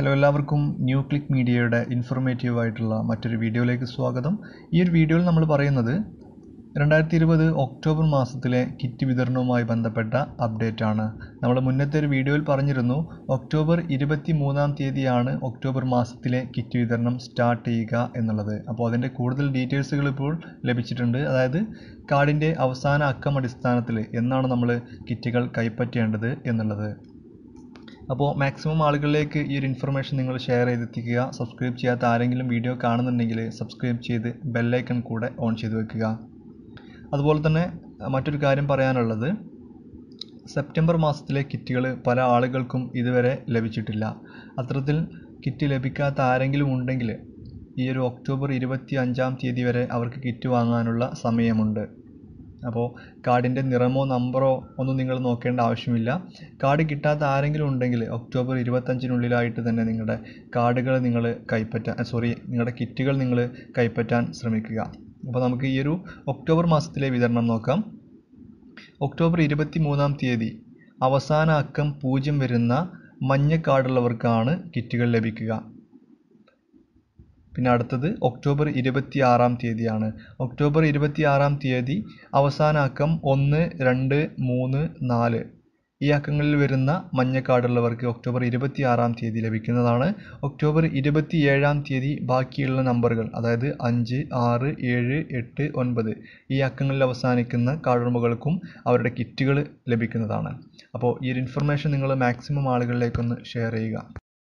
Hello എല്ലാവർക്കും new click മീഡിയയുടെ informative ആയിട്ടുള്ള മറ്റൊരു വീഡിയോയിലേക്ക് സ്വാഗതം. ഈ ഒരു വീഡിയോയിൽ നമ്മൾ പറയുന്നത് 2020 ഒക്ടോബർ മാസത്തിലെ കിറ്റ് വിതരണവുമായി ബന്ധപ്പെട്ട അപ്ഡേറ്റ് ആണ്. നമ്മൾ മുന്നത്തെ ഒരു വീഡിയോയിൽ പറഞ്ഞിരുന്നു ഒക്ടോബർ 23-ാം തീയതിയാണ് ഒക്ടോബർ മാസത്തിലെ കിറ്റ് വിതരണം സ്റ്റാർട്ട് ചെയ്യുക എന്നുള്ളത്. അപ്പോൾ അതിൻ്റെ കൂടുതൽ ഡീറ്റെയിൽസുകൾ ഇപ്പോൾ ലഭിച്ചിട്ടുണ്ട്. അതായത് കാർഡിൻ്റെ അവസാന അക്കം അടിസ്ഥാനത്തിൽ എന്നാണ് നമ്മൾ കിറ്റുകൾ കൈപ്പറ്റേണ്ടത് എന്നുള്ളത്. അപ്പോൾ മാക്സിമം ആളുകളിലേക്ക് ഈ ഒരു ഇൻഫർമേഷൻ നിങ്ങൾ ഷെയർ ചെയ്തെത്തിക്കുക. സബ്സ്ക്രൈബ് ചെയ്യാത്ത ആരെങ്കിലും വീഡിയോ കാണുന്നുണ്ടെങ്കിൽ സബ്സ്ക്രൈബ് ചെയ്ത് ബെല്ലൈക്കൺ കൂടെ ഓൺ ചെയ്ത് വെക്കുക. അതുപോലെ തന്നെ മറ്റൊരു കാര്യം പറയാനുള്ളത്, സെപ്റ്റംബർ മാസത്തിലെ കിറ്റുകൾ പല ആളുകൾക്കും ഇതുവരെ ലഭിച്ചിട്ടില്ല. അത്തരത്തിൽ കിറ്റ് ലഭിക്കാത്ത ആരെങ്കിലും ഉണ്ടെങ്കിൽ ഈ ഒരു ഒക്ടോബർ 25-ാം തീയതി വരെ അവർക്ക് കിറ്റ് വാങ്ങാനുള്ള സമയമുണ്ട്. അപ്പോൾ കാർഡിൻ്റെ നിറമോ നമ്പറോ ഒന്നും നിങ്ങൾ നോക്കേണ്ട ആവശ്യമില്ല. കാർഡ് കിട്ടാത്ത ആരെങ്കിലും ഉണ്ടെങ്കിൽ ഒക്ടോബർ 25-നുള്ളിലായിട്ട് തന്നെ നിങ്ങളുടെ കാർഡുകൾ നിങ്ങൾ നിങ്ങളുടെ കിറ്റുകൾ നിങ്ങൾ കൈപ്പറ്റാൻ ശ്രമിക്കുക. അപ്പോൾ നമുക്ക് ഈ ഒരു ഒക്ടോബർ മാസത്തിലെ വിതരണം നോക്കാം. ഒക്ടോബർ 23-ാം തീയതി അവസാന അക്കം 0 വരുന്ന മഞ്ഞ കാർഡുള്ളവർക്കാണ് കിറ്റുകൾ ലഭിക്കുക. പിന്നെ അടുത്തത് ഒക്ടോബർ 26-ാം തീയതിയാണ്. ഒക്ടോബർ 26-ാം തീയതി അവസാന അക്കം 1, 2, 3, 4 ഈ അക്കങ്ങളിൽ വരുന്ന മഞ്ഞ കാർഡുള്ളവർക്ക് ഒക്ടോബർ 26-ാം തീയതി ലഭിക്കുന്നതാണ്. ഒക്ടോബർ 27-ാം തീയതി ബാക്കിയുള്ള നമ്പറുകൾ, അതായത് 5, 6, 7, 8, 9 ഈ അക്കങ്ങളിൽ അവസാനിക്കുന്ന കാർഡുടമകൾക്കും അവരുടെ കിറ്റുകൾ ലഭിക്കുന്നതാണ്. അപ്പോൾ ഈ ഒരു ഇൻഫർമേഷൻ നിങ്ങൾ മാക്സിമം ആളുകളിലേക്കൊന്ന് ഷെയർ ചെയ്യുക.